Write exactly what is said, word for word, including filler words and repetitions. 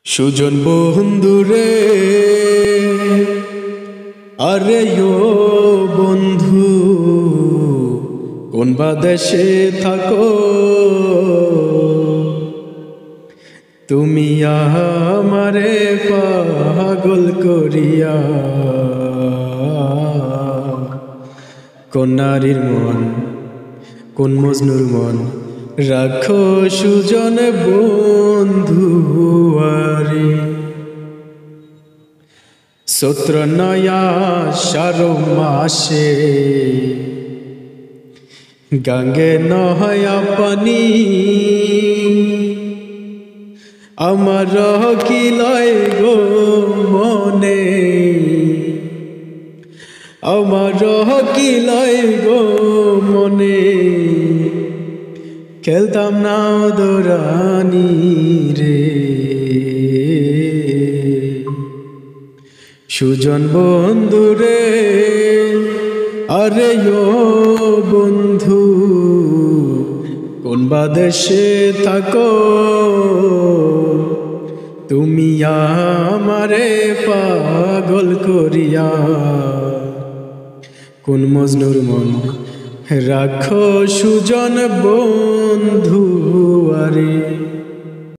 সুজন বন্ধুরে আরে ও বন্ধু কোন বা দেশে থাকো তুমি আমারে পাগল করিয়া কোন নারীর মন কোন মজনুর মন রাখো সুজন বন্ধু আরে সত্র নয়া সারো মাসে গঙ্গে নহয়া পানি আমার কি লয় গো মনে আমার কি লয় গো মনে খেলতাম না দৌড়ানি রে সুজন বন্ধু রে আরে ও বন্ধু কোন বা দেশে থাকো তুমি আমারে পাগল করিয়া কোন মজনুর মন রাখো সুজন বন্ধু আরে।